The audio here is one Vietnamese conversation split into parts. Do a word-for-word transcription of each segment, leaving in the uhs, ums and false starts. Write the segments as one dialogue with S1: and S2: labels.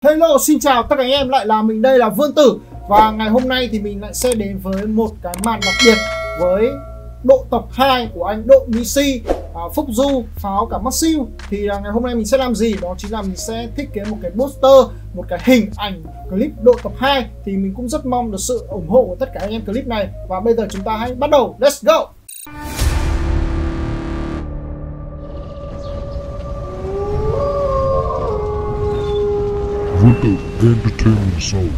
S1: Hello, xin chào tất cả anh em, lại là mình đây là Vương Tử. Và ngày hôm nay thì mình lại sẽ đến với một cái màn đặc biệt với độ tập hai của anh Độ Nhi Si, à, Phúc Du, Pháo cả Maxim. Thì à, ngày hôm nay mình sẽ làm gì? Đó chính là mình sẽ thiết kế một cái poster, một cái hình ảnh clip độ tập hai. Thì mình cũng rất mong được sự ủng hộ của tất cả anh em clip này. Và bây giờ chúng ta hãy bắt đầu, let's go!
S2: Vương Tử Entertainment Show.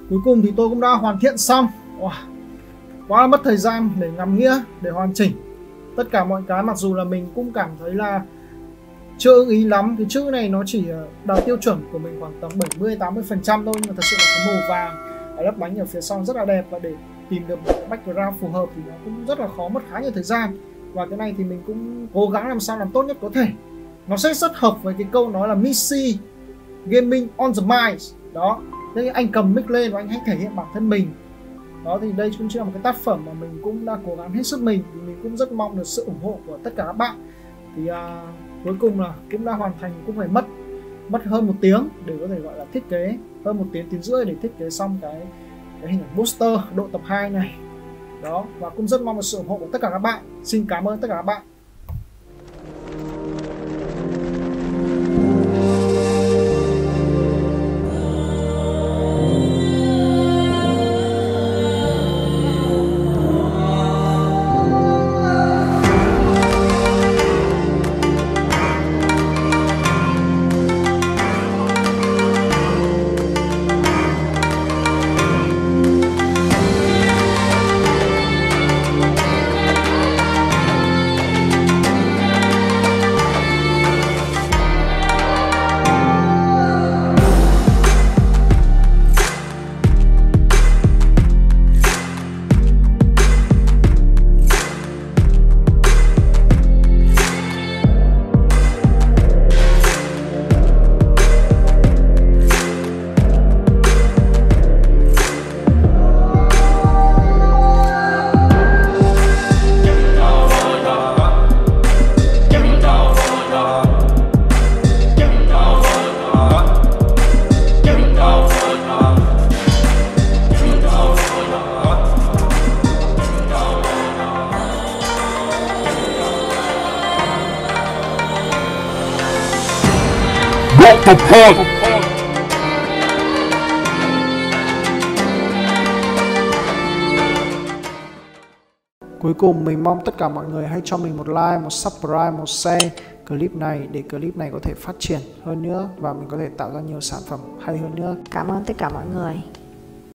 S1: Cuối cùng thì tôi cũng đã hoàn thiện xong. Wow, quá là mất thời gian để ngắm nghĩa, để hoàn chỉnh tất cả mọi cái, mặc dù là mình cũng cảm thấy là chưa ưng ý lắm. Cái chữ này nó chỉ đạt tiêu chuẩn của mình khoảng tầm bảy mươi tám mươi phần trăm thôi, nhưng mà thật sự là cái màu vàng ở lớp bánh ở phía sau rất là đẹp, và để tìm được một cái background phù hợp thì nó cũng rất là khó, mất khá nhiều thời gian. Và cái này thì mình cũng cố gắng làm sao làm tốt nhất có thể. Nó sẽ rất hợp với cái câu nói là Missy Gaming on the Mic. Đó, thế anh cầm mic lên và anh hãy thể hiện bản thân mình. Đó, thì đây cũng chỉ là một cái tác phẩm mà mình cũng đã cố gắng hết sức mình. Thì mình cũng rất mong được sự ủng hộ của tất cả các bạn. Thì uh, cuối cùng là cũng đã hoàn thành, cũng phải mất mất hơn một tiếng để có thể gọi là thiết kế, hơn một tiếng tiếng rưỡi để thiết kế xong cái cái hình ảnh poster độ tập hai này. Đó, và cũng rất mong được sự ủng hộ của tất cả các bạn. Xin cảm ơn tất cả các bạn.
S2: What the fuck?
S1: Cuối cùng mình mong tất cả mọi người hãy cho mình một like, một subscribe, một share clip này để clip này có thể phát triển hơn nữa và mình có thể tạo ra nhiều sản phẩm hay hơn nữa.
S3: Cảm ơn tất cả mọi người.